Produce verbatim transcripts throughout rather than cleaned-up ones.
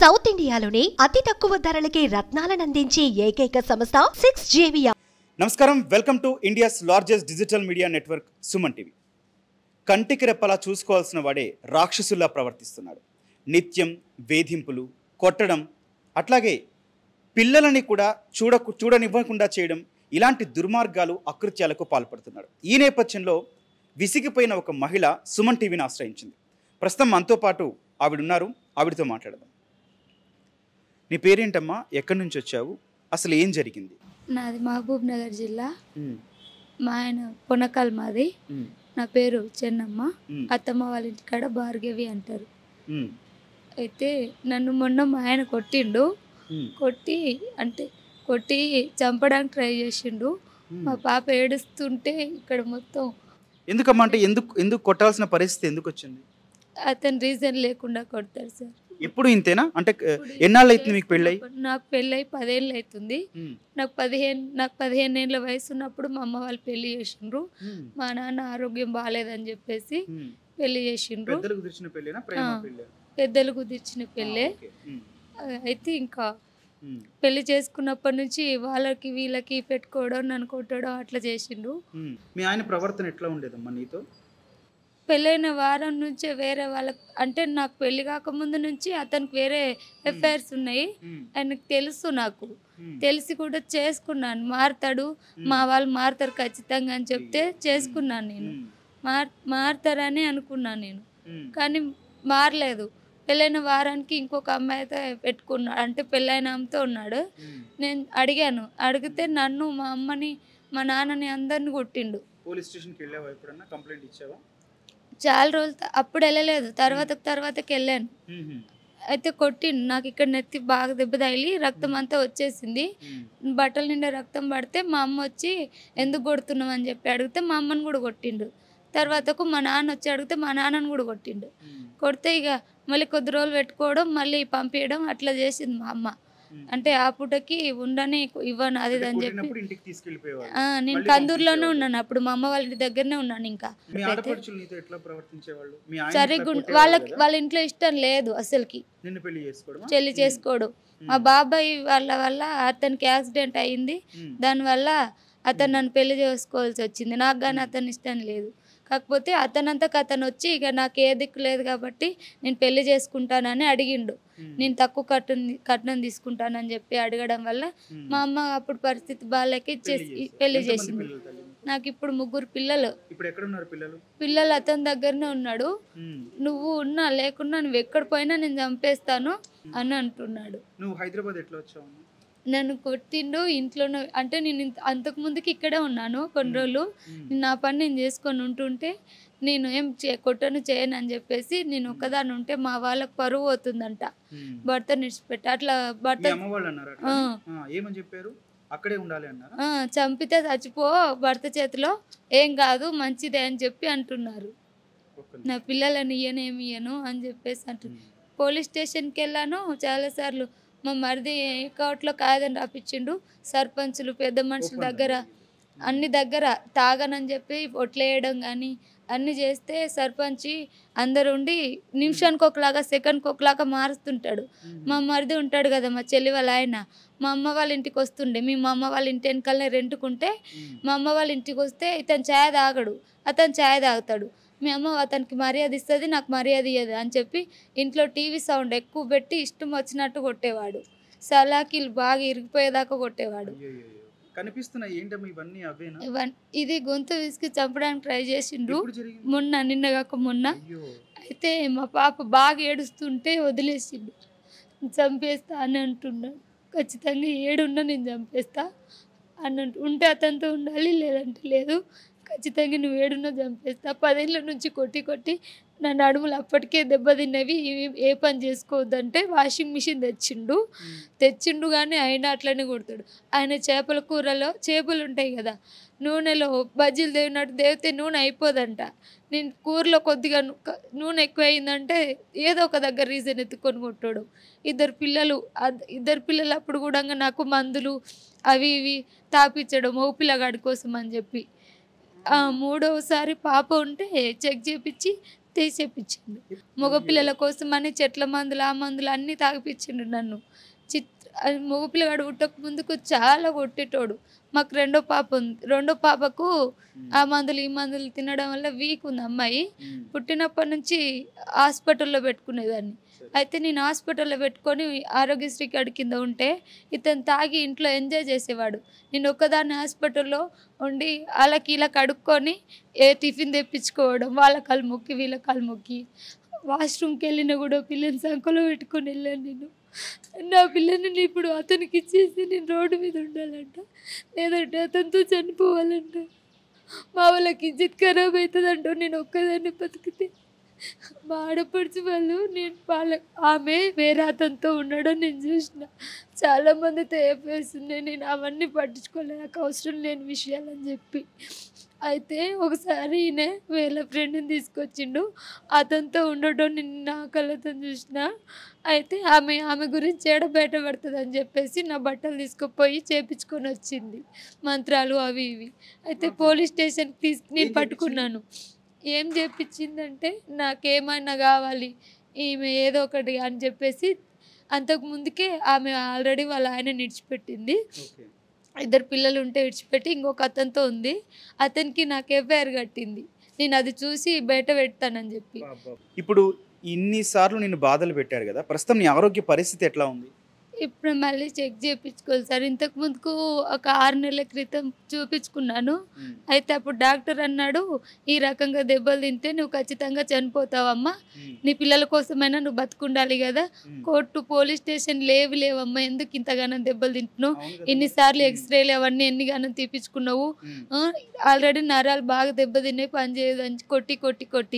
South ఇండియాలోనే అతి తక్కువ ధరలకే రత్నాలను అందించే ఏకైక సంస్థ సిక్స్ జేవియా. నమస్కారం, welcome to India's largest digital media network Suman TV. కంటికి రెప్పలా చూసుకోవాల్సిన వాడే రాక్షసుల్లా ప్రవర్తిస్తున్నాడు. నిత్యం వేధింపులు, కొట్టడం, అట్లాగే పిల్లలని కూడా చూడ చూడనివ్వకుండా చేయడం, ఇలాంటి దుర్మార్గాలు, అకృత్యాలకు పాల్పడుతున్నాడు. ఈ నేపథ్యంలో విసిగిపోయిన ఒక మహిళ సుమన్ టీవీని ఆశ్రయించింది. ప్రస్తుతం మనతో పాటు ఆవిడున్నారు, ఆవిడతో మాట్లాడదాం. నీ పేరేంటమ్మా? ఎక్కడి నుంచి వచ్చావు? అసలు ఏం జరిగింది? నాది మహబూబ్ నగర్ జిల్లా. మా ఆయన పొనకల్ మాది. నా పేరు చెన్నమ్మ. అత్తమ్మ వాళ్ళ ఇంటికాడ భార్గవి అంటారు. అయితే నన్ను మొన్న మా ఆయన కొట్టిండు. కొట్టి అంటే కొట్టి చంపడానికి ట్రై చేసిండు. మా పాప ఏడుస్తుంటే ఇక్కడ మొత్తం. ఎందుకమ్మా? అంటే ఎందుకు ఎందుకు కొట్టాల్సిన పరిస్థితి ఎందుకు వచ్చింది? అతను రీజన్ లేకుండా కొడతారు సార్. ఎప్పుడు ఇంతేనా? అంటే ఎన్నాళ్ళు అవుతుంది మీకు పెళ్ళై? నాకు పెళ్ళై పదేళ్ళు అవుతుంది. నాకు పదిహేను నాకు పదిహేను ఏళ్ళ వయసు ఉన్నప్పుడు మా అమ్మ వాళ్ళు పెళ్లి చేసిండ్రు. మా నాన్న ఆరోగ్యం బాగాలేదని చెప్పేసి పెళ్లి చేసిండ్రు. పెద్దలు కుదిర్చిన పెళ్ళే. అయితే ఇంకా పెళ్లి చేసుకున్నప్పటి నుంచి వాళ్ళకి వీళ్ళకి పెట్టుకోవడం, నన్ను కొట్టడం అట్లా చేసిండ్రు. మీ ఆయన ప్రవర్తన ఎట్లా ఉండేదమ్మా నీతో? పెళ్ళైన వారం నుంచే వేరే వాళ్ళకి, అంటే నాకు పెళ్లి కాకముందు నుంచి అతనికి వేరే ఎఫ్ఐఆర్స్ ఉన్నాయి. ఆయనకు తెలుసు, నాకు తెలిసి కూడా చేసుకున్నాను. మారుతాడు, మా వాళ్ళు మారుతారు ఖచ్చితంగా అని చెప్తే చేసుకున్నాను. నేను మార్ మారుతారని అనుకున్నాను నేను, కానీ మారలేదు. పెళ్ళైన వారానికి ఇంకొక అమ్మాయితో పెట్టుకున్నాడు, అంటే పెళ్ళైన అమ్మతో ఉన్నాడు. నేను అడిగాను, అడిగితే నన్ను, మా అమ్మని, మా నాన్నని అందరిని కొట్టిండు. పోలీస్ స్టేషన్కి వెళ్ళావా? ఎప్పుడన్నా కంప్లైంట్ ఇచ్చావా? చాలా రోజులు అప్పుడు వెళ్ళలేదు, తర్వాత తర్వాతకి వెళ్ళాను. అయితే కొట్టిండు. నాకు ఇక్కడ నెత్తి బాగా దెబ్బ తగిలి రక్తం అంతా వచ్చేసింది. బట్టల నిండా రక్తం పడితే మా అమ్మ వచ్చి ఎందుకు కొడుతున్నావు అని చెప్పి అడిగితే మా అమ్మని కూడా కొట్టిండు. తర్వాతకు మా నాన్న వచ్చి అడిగితే మా నాన్నని కూడా కొట్టిండు. కొడితే ఇక మళ్ళీ కొద్ది రోజులు పెట్టుకోవడం, మళ్ళీ పంపించడం అట్లా చేసింది మా అమ్మ. అంటే ఆ పూటకి ఉండని ఇవ్వను అది అని చెప్పి నేను కందూరులోనే ఉన్నాను. అప్పుడు మా అమ్మ వాళ్ళ ఇంటి దగ్గరనే ఉన్నాను. ఇంకా సరిగ్గా వాళ్ళకి వాళ్ళ ఇంట్లో ఇష్టం లేదు అసలుకి, చెల్లి చేసుకోవడం. మా బాబాయ్ వాళ్ళ వల్ల అతనికి యాక్సిడెంట్ అయ్యింది. దానివల్ల అతను నన్ను పెళ్లి చేసుకోవాల్సి వచ్చింది. నాకు కానీ అతను ఇష్టం లేదు. కాకపోతే అతనంతకు అతను వచ్చి ఇక నాకు ఏ దిక్కు లేదు కాబట్టి నేను పెళ్లి చేసుకుంటానని అడిగిండు. నేను తక్కువ కట్టు కట్నం తీసుకుంటానని చెప్పి అడగడం వల్ల మా అమ్మ అప్పుడు పరిస్థితి బాగాలేక ఇచ్చేసి పెళ్లి చేసింది. నాకు ఇప్పుడు ముగ్గురు పిల్లలు. పిల్లలు అతని దగ్గరనే ఉన్నాడు. నువ్వు ఉన్నా లేకున్నా నువ్వు ఎక్కడ పోయినా నేను చంపేస్తాను అని అంటున్నాడు. నన్ను కొట్టిండు ఇంట్లోనే. అంటే నేను అంతకు ముందుకి ఇక్కడే ఉన్నాను కొన్ని రోజులు. నా పని నేను చేసుకొని ఉంటుంటే నేను ఏం చే కొట్టను చేయను అని చెప్పేసి నేను ఒక్కదాన్ని ఉంటే మా వాళ్ళకి పరువు అవుతుందంట. భర్త నిడిచిపెట్టి అట్లా భర్త చంపితే చచ్చిపో భర్త చేతిలో, ఏం కాదు మంచిదే అని చెప్పి అంటున్నారు. నా పిల్లలని ఇయ్యనేమి ఇయ్యను అని చెప్పేసి అంటున్నారు. పోలీస్ స్టేషన్కి వెళ్ళాను చాలాసార్లు. మా మరిది కోర్టులో కాదని రాపించిండు. సర్పంచులు, పెద్ద మనుషుల దగ్గర, అన్ని దగ్గర తాగనని చెప్పి ఒట్లేయడం కానీ అన్నీ చేస్తే సర్పంచి అందరు ఉండి నిమిషానికి ఒకలాగా, సెకండ్కి ఒకలాగా మారుస్తుంటాడు. మా మరిది ఉంటాడు కదా, మా చెల్లి వాళ్ళ ఆయన, మా అమ్మ వాళ్ళ ఇంటికి వస్తుండే. మేము మా అమ్మ వాళ్ళ ఇంటి వెనకాలనే రెంటుకుంటే మా అమ్మ వాళ్ళ ఇంటికి వస్తే ఇతను ఛాయ్ తాగడు, అతను ఛాయ్ తాగుతాడు. మీ అమ్మ అతనికి మర్యాద ఇస్తుంది, నాకు మర్యాద ఇయ్యదు అని చెప్పి ఇంట్లో టీవీ సౌండ్ ఎక్కువ పెట్టి ఇష్టం వచ్చినట్టు కొట్టేవాడు. సలాకీలు బాగా ఇరిగిపోయేదాకా కొట్టేవాడు. ఇది గొంతు విసికి చంపడానికి ట్రై చేసిండ్రు మొన్న, నిన్న కాక మొన్న. అయితే మా పాప బాగా ఏడుస్తుంటే వదిలేసిండు. చంపేస్తా అని అంటున్నాడు. ఖచ్చితంగా ఏడున్నా నేను చంపేస్తా అని ఉంటే అతనితో ఉండాలి, లేదంటే లేదు. ఖచ్చితంగా నువ్వు ఏడున్నా చంపేస్తా. పదేళ్ళ నుంచి కొట్టి కొట్టి నా నడుములు అప్పటికే దెబ్బతిన్నవి, ఏ పని చేసుకోవద్దంటే వాషింగ్ మిషన్ తెచ్చిండు తెచ్చిండు కానీ అయినా అట్లనే కొడతాడు. ఆయన చేపల కూరలో చేపలు ఉంటాయి కదా, నూనెలో బజ్జీలు దేవినట్టు దేవితే నూనె అయిపోదంట. నేను కూరలో కొద్దిగా నూనె ఎక్కువ అయిందంటే ఏదో ఒక దగ్గర రీజన్ ఎత్తుకొని కొట్టడం. ఇద్దరు పిల్లలు ఇద్దరు పిల్లలు అప్పుడు కూడా నాకు మందులు అవి ఇవి తాపించడం ఓ పిల్లగాడి కోసం అని చెప్పి. మూడవసారి పాప ఉంటే చెక్ చేపించి తీసేపించిండు. మగపిల్లల కోసం అని చెట్ల మందులు ఆ మందులు అన్నీ తాగిపించిండు నన్ను. చిత్ మగపిల్లగాడు పుట్టక ముందుకు చాలా కొట్టేటోడు. మాకు రెండో పాప ఉంది. రెండో పాపకు ఆ మందులు ఈ మందులు తినడం వల్ల వీక్ ఉంది అమ్మాయి. పుట్టినప్పటి నుంచి హాస్పిటల్లో పెట్టుకునేదాన్ని. అయితే నేను హాస్పిటల్లో పెట్టుకొని ఆరోగ్యశ్రీ కార్డు కింద ఉంటే ఇతను తాగి ఇంట్లో ఎంజాయ్ చేసేవాడు. నేను ఒక్కదాన్ని హాస్పిటల్లో ఉండి వాళ్ళకి ఇలా కడుక్కొని ఏ టిఫిన్ తెప్పించుకోవడం, వాళ్ళ కాలు మొక్కి వీళ్ళ కాలు మొక్కి. వాష్రూమ్కి వెళ్ళినా కూడా పిల్లని సంకలో పెట్టుకొని వెళ్ళాను నేను. నా పిల్లని ఇప్పుడు అతనికి ఇచ్చేసి నేను రోడ్డు మీద ఉండాలంట, లేదంటే అతనితో చనిపోవాలంట. మా వాళ్ళకి ఇజ్జత్ ఖరాబ్ అవుతుందంట నేను ఒక్కదాన్ని బతికితే. మా ఆడపడుచు వాళ్ళు నేను వాళ్ళ ఆమె వేరే అతనితో ఉండడం నేను చూసిన. చాలామందితో చెప్పేస్తుంది, నేను అవన్నీ పట్టించుకోలేదు, నాకు అవసరం లేని విషయాలని చెప్పి. అయితే ఒకసారి ఈయన వీళ్ళ ఫ్రెండ్ని తీసుకొచ్చిండు, అతనితో ఉండడం నేను నా కళ్ళతో చూసిన. అయితే ఆమె ఆమె గురించి ఏడ బయట పడుతుంది అని చెప్పేసి నా బట్టలు తీసుకుపోయి చేపించుకొని వచ్చింది, మంత్రాలు అవి ఇవి. అయితే పోలీస్ స్టేషన్కి తీసుకు నేను పట్టుకున్నాను. ఏం చేపించిందంటే నాకేమైనా కావాలి ఈమె ఏదో ఒకటి అని చెప్పేసి. అంతకు ముందుకే ఆమె ఆల్రెడీ వాళ్ళ ఆయన విడిచిపెట్టింది. ఇద్దరు పిల్లలు ఉంటే విడిచిపెట్టి ఇంకొక అతనితో ఉంది. అతనికి నాకు ఎఫ్ఐఆర్ కట్టింది, నేను అది చూసి బయట పెడతానని చెప్పి. ఇప్పుడు ఇన్నిసార్లు నేను బాధలు పెట్టారు కదా, ప్రస్తుతం నీ ఆరోగ్య పరిస్థితి ఎట్లా ఉంది? ఇప్పుడు మళ్ళీ చెక్ చేయించుకోవాలి సార్. ఇంతకు ముందుకు ఒక ఆరు నెలల క్రితం చూపించుకున్నాను. అయితే అప్పుడు డాక్టర్ అన్నాడు, ఈ రకంగా దెబ్బలు తింటే నువ్వు ఖచ్చితంగా చనిపోతావమ్మా, నీ పిల్లల కోసమైనా నువ్వు బతుకుండాలి కదా, కోర్టు పోలీస్ స్టేషన్ లేవు లేవమ్మా, ఎందుకు ఇంతగానం దెబ్బలు తింటున్నావు, ఇన్నిసార్లు ఎక్స్రేలు అవన్నీ ఎన్నిగానం తీపించుకున్నావు, ఆల్రెడీ నరాలు బాగా దెబ్బ తిన్నాయి, పని చేయదని కొట్టి కొట్టి కొట్టి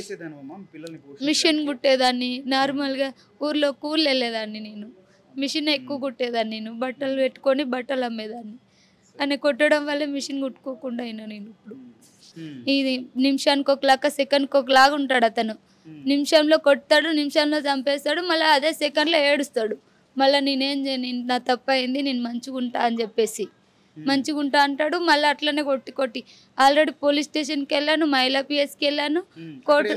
మిషన్ కుట్టేదాన్ని. నార్మల్గా ఊర్లో కూలి వెళ్ళేదాన్ని నేను, మిషన్ ఎక్కువ కుట్టేదాన్ని నేను, బట్టలు పెట్టుకొని బట్టలు అమ్మేదాన్ని. అని కొట్టడం వల్ల మిషన్ కుట్టుకోకుండా అయినా నేను. ఇప్పుడు ఇది నిమిషానికి ఒకలాగా సెకండ్కి ఒకలాగా ఉంటాడు అతను. నిమిషంలో కొడతాడు, నిమిషంలో చంపేస్తాడు, మళ్ళీ అదే సెకండ్లో ఏడుస్తాడు. మళ్ళీ నేనేం చేయను, నా తప్పు అయింది, నేను మంచిగా ఉంటా అని చెప్పేసి మంచిగా ఉంటా అంటాడు. మళ్ళీ అట్లనే కొట్టి కొట్టి ఆల్రెడీ పోలీస్ స్టేషన్కి వెళ్ళాను, మహిళా పిఎస్కి వెళ్ళాను. కోర్టు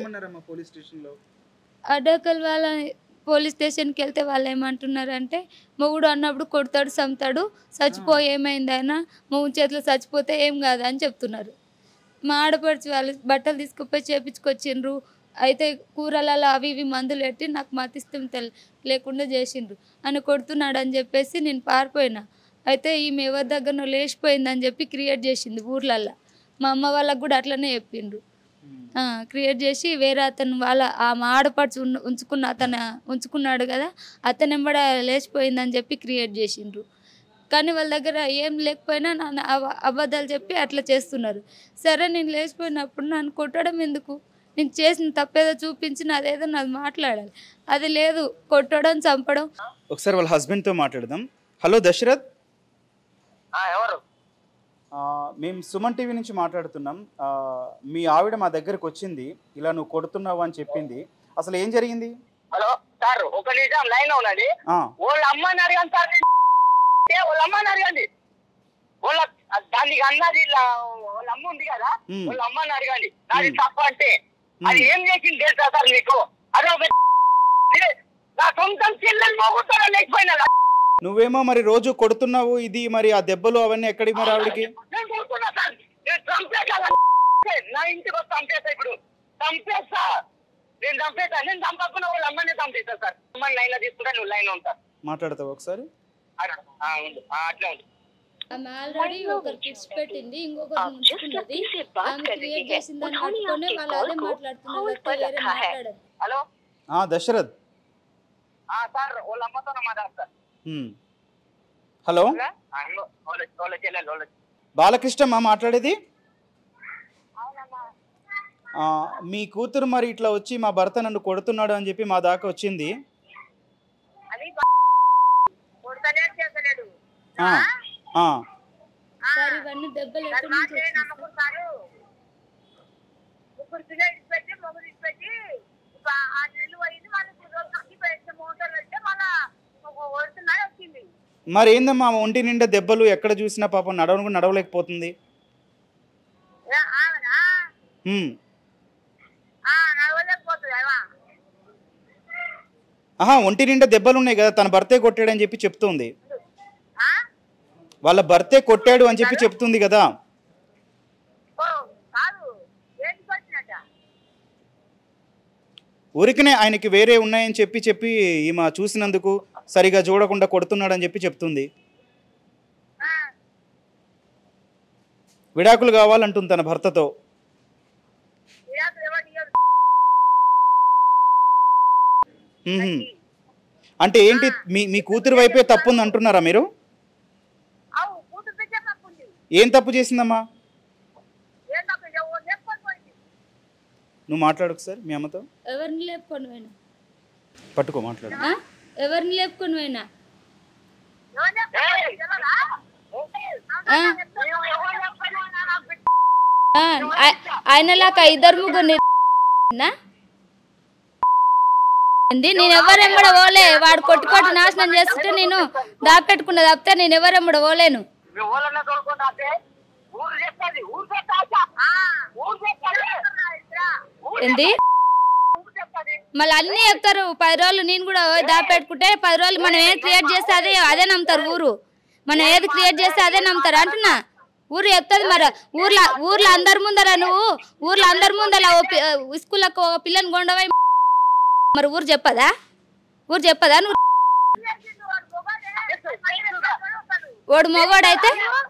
అడ్డకల్ వాళ్ళ పోలీస్ స్టేషన్కి వెళ్తే వాళ్ళు ఏమంటున్నారంటే, మొగుడు అన్నప్పుడు కొడతాడు చంపుతాడు, చచ్చిపో ఏమైంది అయినా మొగుడు చేతిలో చచ్చిపోతే ఏం కాదు అని చెప్తున్నారు. మా ఆడపడిచి వాళ్ళు బట్టలు తీసుకుపోయి చేపించుకొచ్చిండ్రు. అయితే కూరలలో అవి ఇవి మందులు పెట్టి నాకు మతిష్టం తెల్ లేకుండా చేసిండ్రు. అని కొడుతున్నాడు అని చెప్పేసి నేను పారిపోయినా. అయితే ఈమె ఎవరి దగ్గర లేచిపోయిందని చెప్పి క్రియేట్ చేసింది ఊర్లల్లో. మా అమ్మ వాళ్ళకు కూడా అట్లనే చెప్పిండ్రు. క్రియేట్ చేసి వేరే అతను వాళ్ళ ఆ ఆడపడుచు ఉంచుకున్న అతను ఉంచుకున్నాడు కదా, అతను ఎంబడ లేచిపోయిందని చెప్పి క్రియేట్ చేసిండ్రు. కానీ వాళ్ళ దగ్గర ఏం లేకపోయినా నన్ను అబద్ధాలు చెప్పి అట్లా చేస్తున్నారు. సరే నేను లేచిపోయినప్పుడు నన్ను కొట్టడం ఎందుకు, నేను చేసిన తప్పేదో చూపించి అదేదో నాది మాట్లాడాలి, అది లేదు, కొట్టడం చంపడం. ఒకసారి వాళ్ళ హస్బెండ్తో మాట్లాడదాం. హలో దశరథ్, ఎవరు? మేము సుమన్ టీవీ నుంచి మాట్లాడుతున్నాం. మీ ఆవిడ మా దగ్గరకు వచ్చింది, ఇలా నువ్వు కొడుతున్నావు అని చెప్పింది. అసలు ఏం జరిగింది? హలో సార్, ఒక నిమిషం లైన్ లో ఉన్నది. వాళ్ళ అమ్మని అడగండి సార్, వాళ్ళ అమ్మని అడగండి. వాళ్ళ దానికి అన్నది వాళ్ళ అమ్మ ఉంది కదా, వాళ్ళ అమ్మని అడగండి. దాని తప్ప అంటే అది ఏం చేసింది తెలుసా సార్ మీకు? అదే ఒక నా సొంతం చెల్లెలు మోగుతారా లేకపోయినా. నువ్వేమో మరి రోజు కొడుతున్నావు, ఇది మరి ఆ దెబ్బలు అవన్నీ ఎక్కడి మరి ఆవిడకి? నా ఇంటికి వస్తే చంపేస్తా, ఇప్పుడు చంపేస్తా, నేను చంపేస్తా, నేను చంపకుండా వాళ్ళ అమ్మని చంపేస్తా సార్. అమ్మని లైన్ లో తీసుకుంటా, నువ్వు లైన్ లో ఉంటా. మాట్లాడతావు ఒకసారి? అట్లా ఉంది. ఆమె ఆల్రెడీ ఒకరు కిడ్స్ పెట్టింది, ఇంకొకరు ఉంచుకున్నది. ఆమె క్రియేట్ చేసిందని పట్టుకొని వాళ్ళు అదే మాట్లాడుతున్నారు. హలో దశరథ్ సార్, వాళ్ళ అమ్మతో మాట్లాడతారు. హలో బాలకృష్ణమ్మా మాట్లాడేది? మీ కూతురు మరి ఇట్లా వచ్చి మా భర్త నన్ను కొడుతున్నాడు అని చెప్పి మా దాకా వచ్చింది. మరి ఏందమ్మా ఒంటి నిండా దెబ్బలు, ఎక్కడ చూసినా పాపం నడవను కూడా నడవలేకపోతుంది. ఆహా ఒంటి నిండా దెబ్బలు ఉన్నాయి కదా, తన భర్తే కొట్టాడని చెప్పి చెప్తుంది. వాళ్ళ భర్తే కొట్టాడు అని చెప్పి చెప్తుంది కదా. ఊరికనే ఆయనకి వేరే ఉన్నాయని చెప్పి చెప్పి ఈమె చూసినందుకు సరిగా చూడకుండా కొడుతున్నాడని చెప్పి చెప్తుంది. విడాకులు కావాలంటుంది తన భర్తతో. అంటే ఏంటి మీ మీ కూతురు వైపే తప్పు ఉంది అంటున్నారా మీరు? ఏం తప్పు చేసిందమ్మా? నువ్వు మాట్లాడు సార్ మీ అమ్మతో. ఎవరిని లేపుకొని పోయినా పట్టుకో మాట్లాడు. ఎవరిని లేపుకొని పోయినా ఆయనలాక ఇద్దరు ముగ్గురు నేను ఎవరెమ్మడ పోలే. వాడు కొట్టి కొట్టి నాశనం చేస్తుంటే నేను దాపెట్టుకున్న తప్పితే నేను ఎవరెమ్మడ పోలేను. ఏంది మళ్ళీ అన్నీ చెప్తారు. పది రోజులు నేను కూడా దాపెట్టుకుంటే పది రోజులు మనం ఏది క్రియేట్ చేస్తే అదే అదే నమ్ముతారు ఊరు. మనం ఏది క్రియేట్ చేస్తే అదే నమ్ముతారు అంటున్నా. ఊరు చెప్తుంది మరి. ఊర్లో ఊర్లో అందరి ముందర నువ్వు ఊర్లో అందరి ముందర స్కూళ్ళకు ఒక పిల్లని కొండవై మరి ఊరు చెప్పదా? ఊరు చెప్పదా? నువ్వు ఓడు మొగోడు అయితే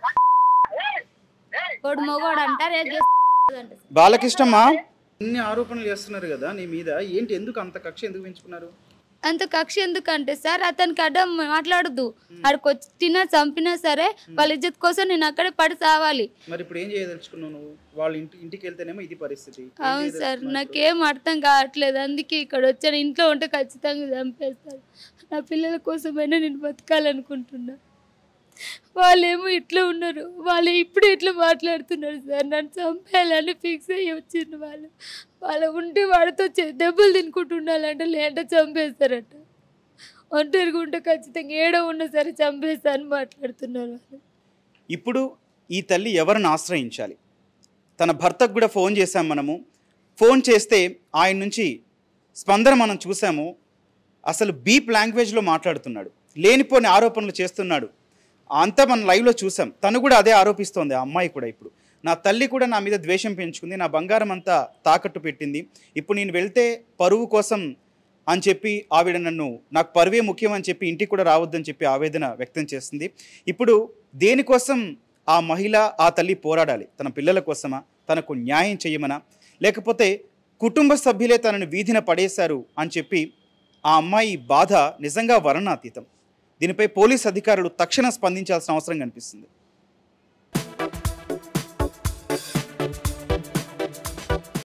ఓడు మొగోడు అంటారు. బాలకృష్ణమ్మ ఇన్ని ఆరోపణలు చేస్తున్నారు కదా నీ మీద, ఏంటి ఎందుకు అంత కక్ష ఎందుకు పెంచుకున్నారు? అంత కక్ష ఎందుకంటే సార్ అతనికి అడ్డం మాట్లాడద్దు. అక్కడికి వచ్చి తిన్నా చంపినా సరే వాళ్ళ ఇజ్జత్ కోసం నేను అక్కడే పడి సావాలి. మరి ఇప్పుడు ఏం చేయదలుచుకున్నావు నువ్వు? వాళ్ళ ఇంటి ఇంటికి వెళ్తేనేమో ఇది పరిస్థితి. అవును సార్, నాకేం అర్థం కావట్లేదు. అందుకే ఇక్కడ వచ్చాను. ఇంట్లో ఉంటే ఖచ్చితంగా చంపేస్తారు. నా పిల్లల కోసమైనా నేను బతకాలనుకుంటున్నా. వాళ్ళేమో ఇట్లా ఉన్నారు, వాళ్ళు ఇప్పుడు ఇట్లా మాట్లాడుతున్నారు సార్. నన్ను చంపేయాలని ఫిక్స్ అయ్యి వచ్చింది వాళ్ళు. వాళ్ళు ఉంటే వాడితో దెబ్బలు తినుకుంటూ ఉండాలంటే లేదంటే చంపేస్తారట. ఒంటరిగా ఉంటే ఖచ్చితంగా ఏడో ఉన్నా సరే చంపేస్తారని మాట్లాడుతున్నారు వాళ్ళు. ఇప్పుడు ఈ తల్లి ఎవరిని ఆశ్రయించాలి? తన భర్తకు కూడా ఫోన్ చేశాం మనము. ఫోన్ చేస్తే ఆయన నుంచి స్పందన మనం చూసాము. అసలు బీప్ లాంగ్వేజ్లో మాట్లాడుతున్నాడు, లేనిపోని ఆరోపణలు చేస్తున్నాడు. అంతా మనం లైవ్లో చూసాం. తను కూడా అదే ఆరోపిస్తోంది. ఆ అమ్మాయి కూడా ఇప్పుడు నా తల్లి కూడా నా మీద ద్వేషం పెంచుకుంది, నా బంగారం అంతా తాకట్టు పెట్టింది. ఇప్పుడు నేను వెళ్తే పరువు కోసం అని చెప్పి ఆవిడ నన్ను నాకు పరువే ముఖ్యం అని చెప్పి ఇంటికి కూడా రావద్దని చెప్పి ఆవేదన వ్యక్తం చేస్తుంది. ఇప్పుడు దేనికోసం ఆ మహిళ ఆ తల్లి పోరాడాలి? తన పిల్లల కోసమా? తనకు న్యాయం చేయమనా? లేకపోతే కుటుంబ సభ్యులే తనను వీధిన పడేశారు అని చెప్పి ఆ అమ్మాయి బాధ నిజంగా వర్ణనాతీతం. దీనిపై పోలీస్ అధికారులు తక్షణ స్పందించాల్సిన అవసరం కనిపిస్తుంది.